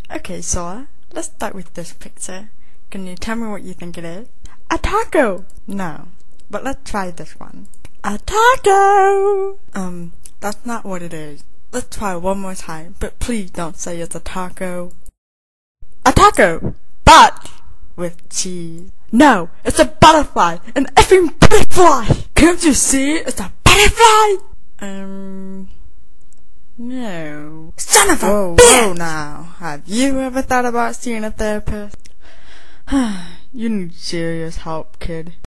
Okay, Sora, let's start with this picture. Can you tell me what you think it is? A taco! No, but let's try this one. A taco! That's not what it is. Let's try one more time, but please don't say it's a taco. A taco! But with cheese. No, it's a butterfly! An effing butterfly! Can't you see? It's a butterfly! No. Son of a bitch! Whoa now. Have you ever thought about seeing a therapist? You need serious help, kid.